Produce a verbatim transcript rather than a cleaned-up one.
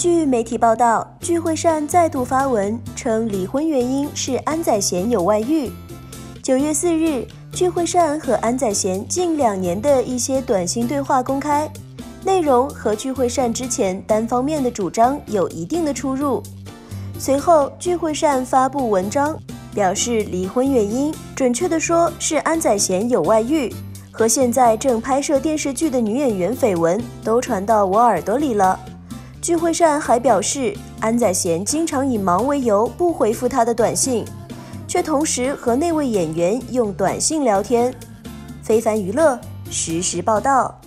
据媒体报道，具惠善再度发文称离婚原因是安宰贤有外遇。九月四日，具惠善和安宰贤近两年的一些短信对话公开，内容和具惠善之前单方面的主张有一定的出入。随后，具惠善发布文章，表示离婚原因，准确地说是安宰贤有外遇，和现在正拍摄电视剧的女演员绯闻都传到我耳朵里了。具惠善还表示，安宰贤经常以忙为由不回复他的短信，却同时和那位演员用短信聊天。非凡娱乐实时报道。